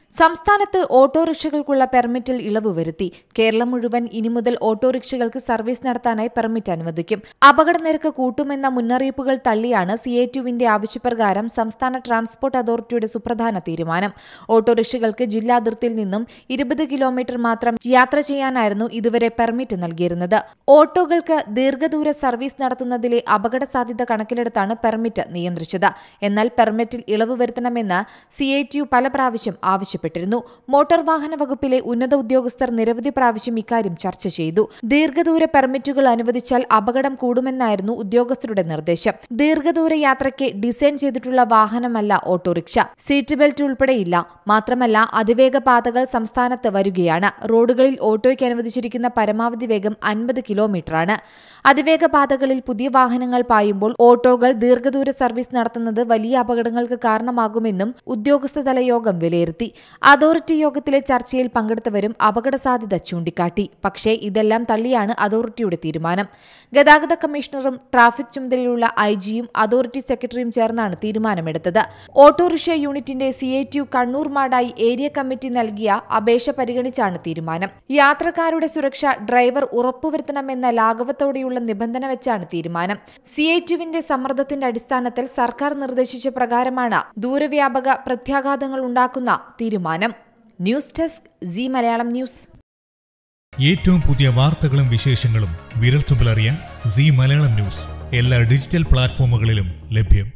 സംസ്ഥാനത്ത് ഓട്ടോറിക്ഷകൾക്കുള്ള പെർമിറ്റിൽ ഇളവ് വരുത്തി. കേരളം മുഴുവൻ ഇനി മുതൽ ഓട്ടോറിക്ഷകൾക്ക് സർവീസ് നടത്താനായി പെർമിറ്റ് അനുവദിക്കും. അപകടനിരക്ക് കൂട്ടുമെന്ന മുന്നറിയിപ്പുകൾ തള്ളിയാണ് CITUവിന്റെ ആവശ്യപ്രകാരം സംസ്ഥാന ട്രാൻസ്പോർട്ട് അതോറിറ്റിയുടെ സുപ്രധാന തീരുമാനം. ഓട്ടോറിക്ഷകൾക്ക് ജില്ലാ അതിർത്തിയിൽ നിന്നും 20 കിലോമീറ്റർ മാത്രം യാത്ര ചെയ്യാനായിരുന്നു ഇതുവരെ പെർമിറ്റ് നൽകിയിരുന്നത്. ഓട്ടോകൾക്ക് ദീർഘദൂര സർവീസ് നടത്തുന്നതിലെ അപകട സാധ്യത കണക്കിലെടുത്താണ് പെർമിറ്റ് നിയന്ത്രിച്ചത്. എന്നാൽ പെർമിറ്റിൽ ഇളവ് വരുത്തണമെന്ന് CITU പല പ്രാവശ്യം ആവശ്യപ്പെട്ടു. മോട്ടോർ വാഹന വകുപ്പിലെ ഉന്നത ഉദ്യോഗസ്ഥർ നിരവധി പ്രാവശ്യം ഇക്കാര്യം ചർച്ച ചെയ്തു. ദീർഘദൂര പെർമിറ്റുകൾ അനുവദിച്ചാൽ അപകടം കൂടുമെന്നായിരുന്നു ഉദ്യോഗസ്ഥരുടെ നിർദ്ദേശം. ദീർഘദൂര യാത്രയ്ക്ക് ഡിസൈൻ ചെയ്തിട്ടുള്ള വാഹനമല്ല ഓട്ടോറിക്ഷ. സീറ്റ് ബെൽറ്റ് ഉൾപ്പെടെയില്ല. മാത്രമല്ല, അതിവേഗ പാതകൾ സംസ്ഥാനത്ത് വരികയാണ്. റോഡുകളിൽ ഓട്ടോയ്ക്ക് അനുവദിച്ചിരിക്കുന്ന പരമാവധി വേഗം 50 കിലോമീറ്ററാണ്. അതിവേഗ പാതകളിൽ പുതിയ വാഹനങ്ങൾ പായുമ്പോൾ ഓട്ടോകൾ ദീർഘദൂര സർവീസ് നടത്തുന്നത് വലിയ അപകടങ്ങൾക്ക് കാരണമാകുമെന്നും ഉദ്യോഗസ്ഥതല യോഗം വിലയിരുത്തി. അതോറിറ്റി യോഗത്തിലെ ചർച്ചയിൽ പങ്കെടുത്തവരും അപകട സാധ്യത ചൂണ്ടിക്കാട്ടി. പക്ഷേ ഇതെല്ലാം തള്ളിയാണ് അതോറിറ്റിയുടെ തീരുമാനം. ഗതാഗത കമ്മീഷണറും ട്രാഫിക് ചുമതലയുള്ള IG-യും അതോറിറ്റി സെക്രട്ടറിയും ചേർന്നാണ് തീരുമാനമെടുത്തത്. ഓട്ടോറിക്ഷ യൂണിറ്റിന്റെ CITU Kannur Madayi area committee നൽകിയ അപേക്ഷ പരിഗണിച്ചാണ് തീരുമാനം. യാത്രക്കാരുടെ സുരക്ഷ ഡ്രൈവർ ഉറപ്പുവരുത്തണമെന്ന ലാഘവത്തോടെയുള്ള നിബന്ധന വെച്ചാണ് തീരുമാനം. CITUവിന്റെ സമ്മർദ്ദത്തിന്റെ അടിസ്ഥാനത്തിൽ സർക്കാർ നിർദ്ദേശിച്ച പ്രകാരമാണ് ദൂരവ്യാപക പ്രത്യാഘാതങ്ങൾ ഉണ്ടാക്കുന്ന തീരുമാനം. News desk C Malayalam news. ഏറ്റവും പുതിയ വാർത്തകളും വിശേഷങ്ങളും വിരൽത്തുമ്പിലറിയാൻ സി മലയാളം ന്യൂസ് എല്ലാ ഡിജിറ്റൽ പ്ലാറ്റ്ഫോമുകളിലും ലഭ്യം.